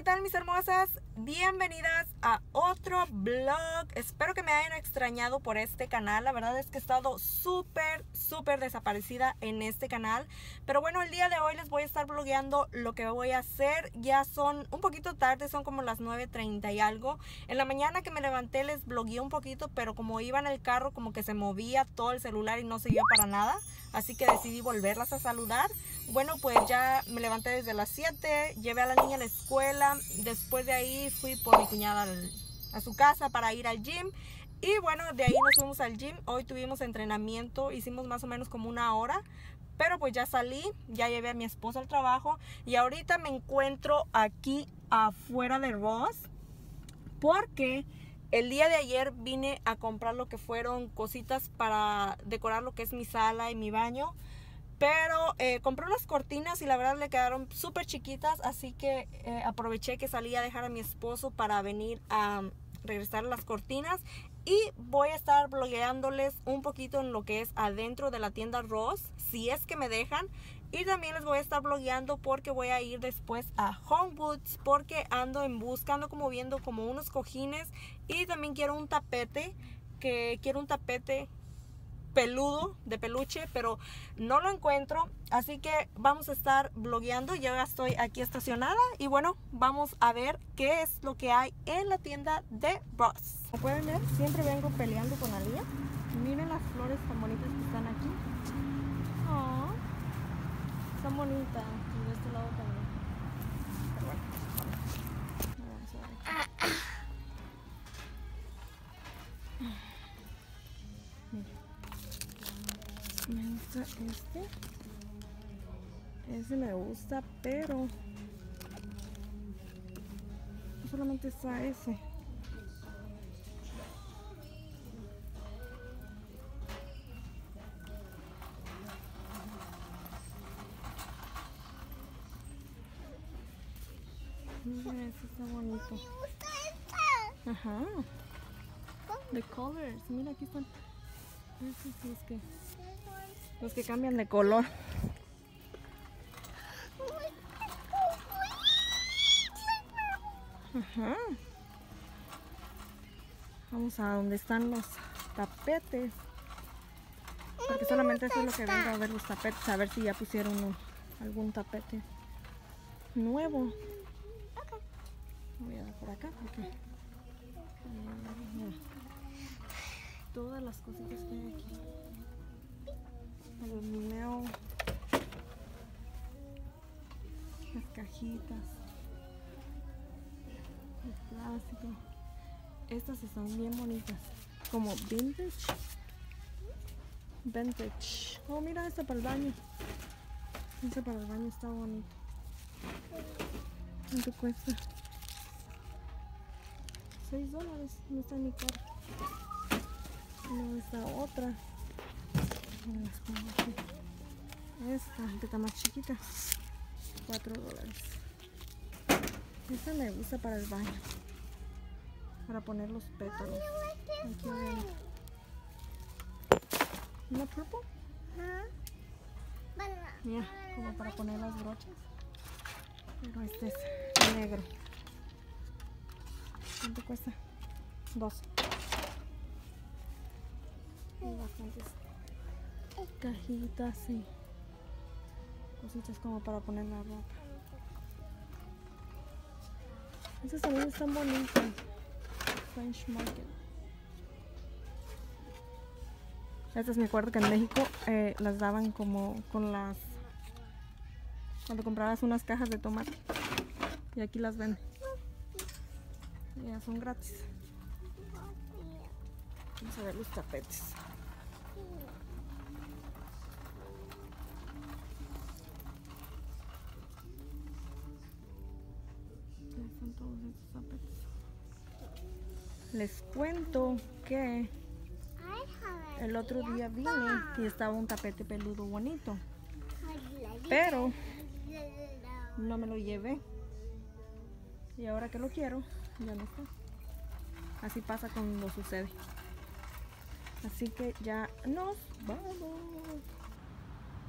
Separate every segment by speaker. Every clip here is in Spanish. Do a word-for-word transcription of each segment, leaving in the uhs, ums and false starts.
Speaker 1: tal mis hermosas? Bienvenidas a otro vlog. Espero que me hayan extrañado por este canal. La verdad es que he estado súper, súper desaparecida en este canal. Pero bueno, el día de hoy les voy a estar vlogueando lo que voy a hacer. Ya son un poquito tarde, son como las nueve treinta y algo. En la mañana que me levanté les vlogueé un poquito, pero como iba en el carro como que se movía todo el celular y no se iba para nada. Así que decidí volverlas a saludar. Bueno, pues ya me levanté desde las siete, llevé a la niña a la escuela, después de ahí fui por mi cuñada al, a su casa para ir al gym y bueno, de ahí nos fuimos al gym. Hoy tuvimos entrenamiento, hicimos más o menos como una hora, pero pues ya salí, ya llevé a mi esposo al trabajo y ahorita me encuentro aquí afuera de Ross porque el día de ayer vine a comprar lo que fueron cositas para decorar lo que es mi sala y mi baño. Pero eh, compré unas cortinas y la verdad le quedaron súper chiquitas, así que eh, aproveché que salí a dejar a mi esposo para venir a regresar las cortinas. Y voy a estar blogueándoles un poquito en lo que es adentro de la tienda Ross, si es que me dejan. Y también les voy a estar blogueando porque voy a ir después a HomeGoods porque ando en busca, ando como viendo como unos cojines. Y también quiero un tapete, que quiero un tapete peludo, de peluche, pero no lo encuentro, así que vamos a estar blogueando. Ya estoy aquí estacionada y bueno, vamos a ver qué es lo que hay en la tienda de Ross. Como pueden ver, siempre vengo peleando con Alía. Miren las flores tan bonitas que están aquí. Oh, son bonitas. Y de este lado también. Pero bueno, vamos a ver aquí. Me gusta este, ese me gusta, pero solamente está ese. Mira, ese está bonito.
Speaker 2: Me gusta esta.
Speaker 1: Ajá. The colors, mira aquí están. Esos son los que, los que cambian de color. Ajá. Vamos a donde están los tapetes. Porque solamente eso es lo que vengo a ver, los tapetes. A ver si ya pusieron un, algún tapete nuevo. Voy a dar por acá porque eh, mira, todas las cositas que hay aquí. Aluminio, las cajitas, el plástico. Estas están bien bonitas, como vintage. Vintage. Oh, mira esta para el baño. Esta para el baño está bonito. ¿Cuánto cuesta? seis dólares. No está ni caro. No, esta otra. Esta, que está más chiquita, cuatro dólares. Esta me gusta para el baño, para poner los pétalos. Aquí adentro. ¿Una purple? Mira, como para poner las brochas. Pero este es negro. ¿Cuánto cuesta? Dos. Y bastantes cajitas y cositas como para poner la ropa. Estas también están bonitas. French Market. Estas me acuerdo que en México eh, las daban como con las, cuando comprabas unas cajas de tomate, y aquí las venden. Ya son gratis. Vamos a ver los tapetes. Son todos estos tapetes. Les cuento que el otro día vine y estaba un tapete peludo bonito, pero no me lo llevé y ahora que lo quiero ya no está. Así pasa cuando sucede. Así que ya nos vamos.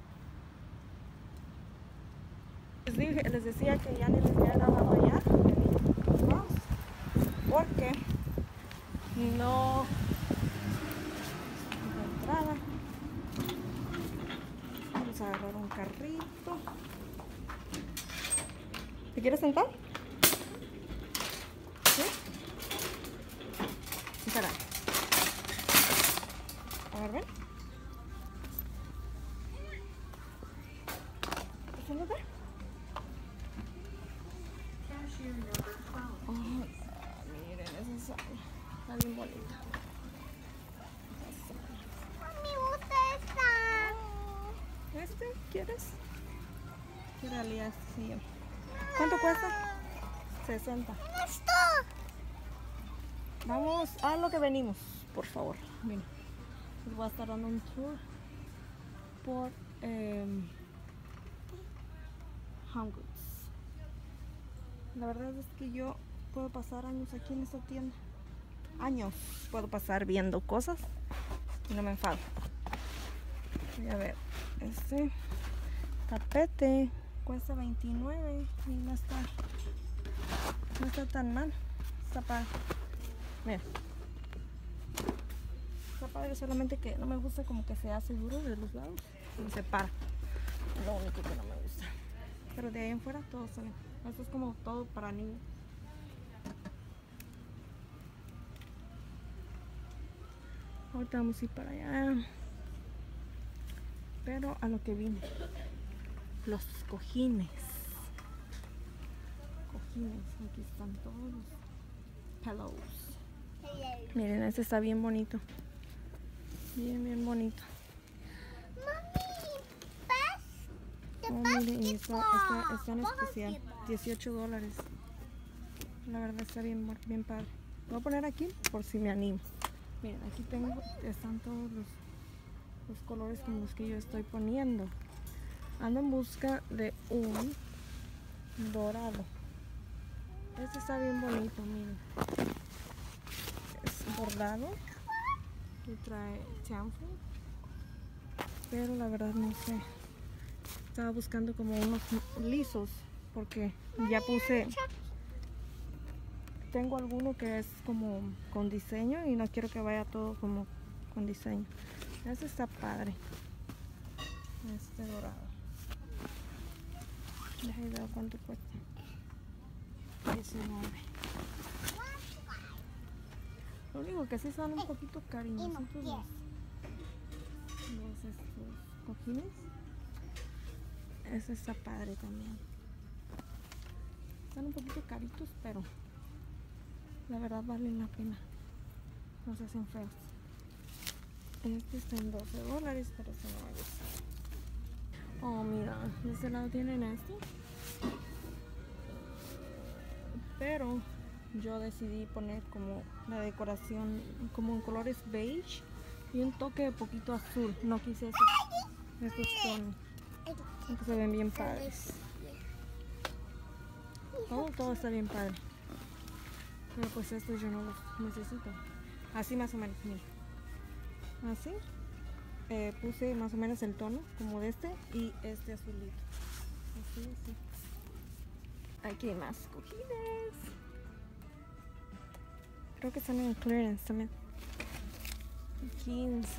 Speaker 1: Les, dije, les decía que ya ni les había grabado allá. No. La entrada. Vamos a agarrar un carrito. ¿Te quieres sentar? ¿Sí? Espera. A ver, ven. Siéntate. Oh, miren esa sala. Está bien bonita.
Speaker 2: Me gusta esta.
Speaker 1: ¿Este quieres? Quiero aliar, sí. ¿Cuánto cuesta? sesenta.
Speaker 2: Esto.
Speaker 1: Vamos a lo que venimos, por favor. Miren, les voy a estar dando un tour por eh, Home Goods. La verdad es que yo puedo pasar años aquí en esta tienda. Años puedo pasar viendo cosas y no me enfado. Voy a ver, este tapete cuesta veintinueve y no está, no está tan mal. Está padre. Mira. Está padre, solamente que no me gusta como que se hace duro de los lados y se para. Es lo único que no me gusta. Pero de ahí en fuera todo está bien. Esto es como todo para niños. Ahorita vamos a ir para allá. Pero a lo que vine. Los cojines. Cojines. Aquí están todos los pillows. Miren, este está bien bonito. Bien, bien bonito. Oh, miren, y está, está, está en especial. dieciocho dólares. La verdad está bien, bien padre. Lo voy a poner aquí por si me animo. Miren, aquí tengo, están todos los, los colores como los que yo estoy poniendo. Ando en busca de un dorado. Este está bien bonito, miren. Es bordado. Y trae chamfer. Pero la verdad no sé. Estaba buscando como unos lisos. Porque ya puse... Tengo alguno que es como con diseño y no quiero que vaya todo como con diseño. Este está padre. Este dorado. Déjame ver cuánto cuesta. diecinueve. Lo único que sí son un poquito cariñositos los, los estos cojines. Este está padre también. Están un poquito caritos, pero la verdad valen la pena. No se hacen feos. Este está en doce dólares, pero se me va a gustar. Oh, mira, de este lado tienen esto. Pero yo decidí poner como la decoración como en colores beige y un toque de poquito azul. No quise esos, estos tonos. Que se ven bien padres. Todo, todo está bien padre. Pero pues estos yo no los necesito. Así más o menos, mira. Así. Eh, puse más o menos el tono como de este y este azulito. Así, así. Aquí hay más cojines. Creo que están en clearance también. quince.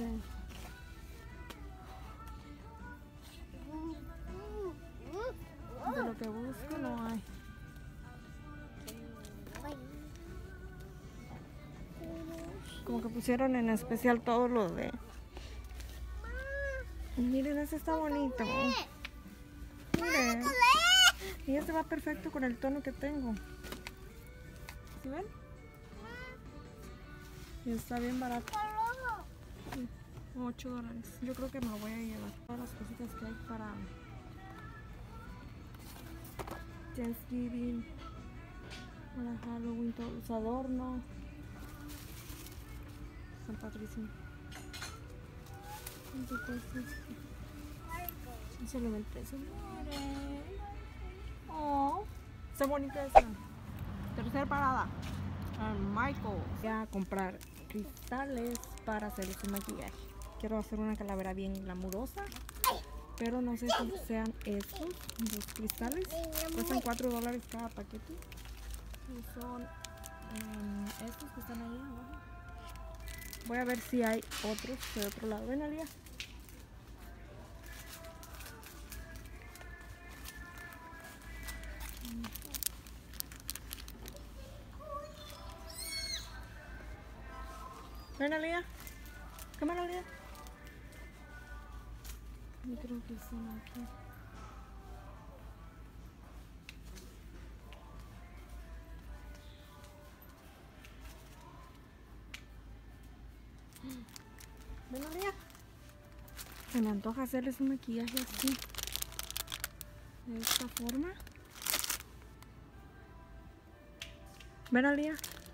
Speaker 1: De lo que busco no hay. Como que pusieron en especial todo lo de... Miren, este está bonito. Miren. Y este va perfecto con el tono que tengo. ¿Sí ven? Y está bien barato. ocho dólares. Yo creo que me lo voy a llevar. Todas las cositas que hay para Thanksgiving, para Halloween, todos los adornos. Son padrísimos. ¿Cuánto cuesta? Y se le ve el precio. Miren. Oh, está bonita esa. Tercera parada. Michael. Voy a comprar cristales para hacer su maquillaje. Quiero hacer una calavera bien glamurosa, pero no sé si sean estos, los cristales. Cuestan cuatro dólares cada paquete. Y son um, estos que están ahí abajo. Voy a ver si hay otros de otro lado. Ven, Alia. Ven, Alia. Come on, Alia. Yo creo que están aquí. Ven, Alia. Se me antoja hacerles un maquillaje así. De esta forma. Ven, Alia.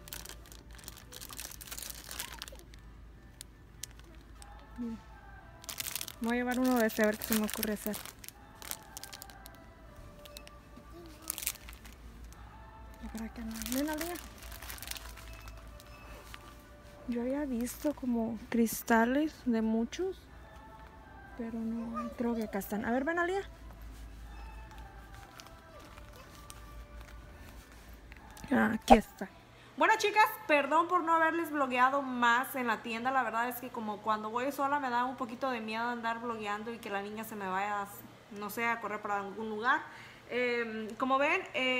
Speaker 1: Voy a llevar uno de este a ver qué se me ocurre hacer. Para acá no. Ven, Alia. Yo había visto como cristales de muchos, pero no, creo que acá están. A ver, ven, Alia. Aquí está. Bueno, chicas, perdón por no haberles blogueado más en la tienda. La verdad es que como cuando voy sola me da un poquito de miedo andar blogueando y que la niña se me vaya, no sé, a correr para algún lugar. Eh, como ven,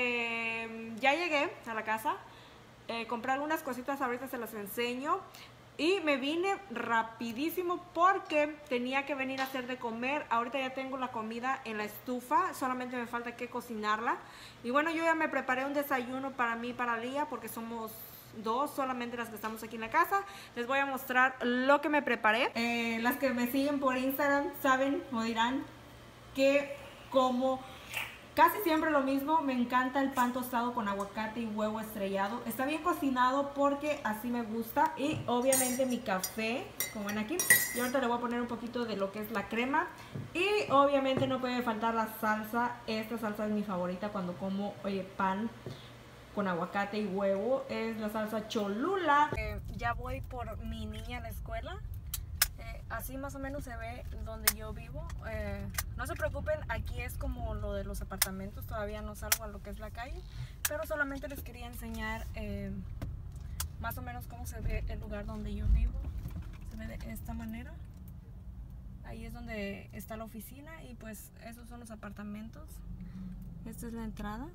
Speaker 1: eh, ya llegué a la casa. Eh, compré algunas cositas, ahorita se las enseño. Y me vine rapidísimo porque tenía que venir a hacer de comer. Ahorita ya tengo la comida en la estufa, solamente me falta que cocinarla. Y bueno, yo ya me preparé un desayuno para mí y para Lía, porque somos dos solamente las que estamos aquí en la casa. Les voy a mostrar lo que me preparé. Eh, las que me siguen por Instagram saben o dirán que como casi siempre lo mismo, me encanta el pan tostado con aguacate y huevo estrellado. Está bien cocinado porque así me gusta. Y obviamente mi café, como ven aquí. Y ahorita le voy a poner un poquito de lo que es la crema. Y obviamente no puede faltar la salsa. Esta salsa es mi favorita cuando como oye, pan con aguacate y huevo. Es la salsa Cholula. Eh, ya voy por mi niña a la escuela. Así más o menos se ve donde yo vivo. Eh, no se preocupen, aquí es como lo de los apartamentos. Todavía no salgo a lo que es la calle, pero solamente les quería enseñar eh, más o menos cómo se ve el lugar donde yo vivo. Se ve de esta manera. Ahí es donde está la oficina y pues esos son los apartamentos. Esta es la entrada.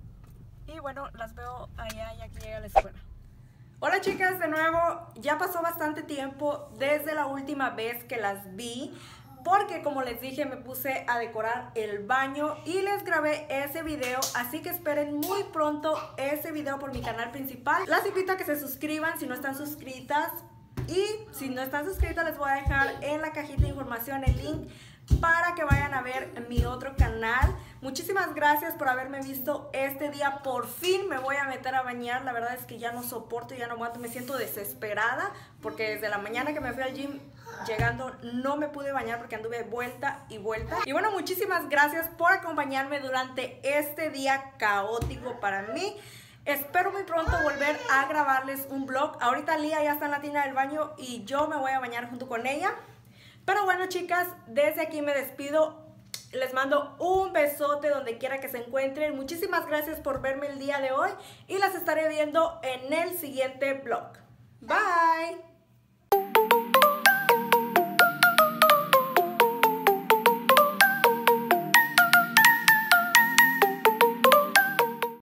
Speaker 1: Y bueno, las veo allá ya que llegue a la escuela. Hola chicas, de nuevo, ya pasó bastante tiempo desde la última vez que las vi, porque como les dije me puse a decorar el baño y les grabé ese video, así que esperen muy pronto ese video por mi canal principal. Las invito a que se suscriban si no están suscritas, y si no están suscritas les voy a dejar en la cajita de información el link para que vayan a ver mi otro canal. Muchísimas gracias por haberme visto este día. Por fin me voy a meter a bañar. La verdad es que ya no soporto, ya no aguanto. Me siento desesperada porque desde la mañana que me fui al gym, llegando no me pude bañar porque anduve vuelta y vuelta. Y bueno, muchísimas gracias por acompañarme durante este día caótico para mí. Espero muy pronto volver a grabarles un vlog. Ahorita Lía ya está en la tina del baño y yo me voy a bañar junto con ella. Pero bueno chicas, desde aquí me despido. Les mando un besote donde quiera que se encuentren. Muchísimas gracias por verme el día de hoy y las estaré viendo en el siguiente vlog. Bye.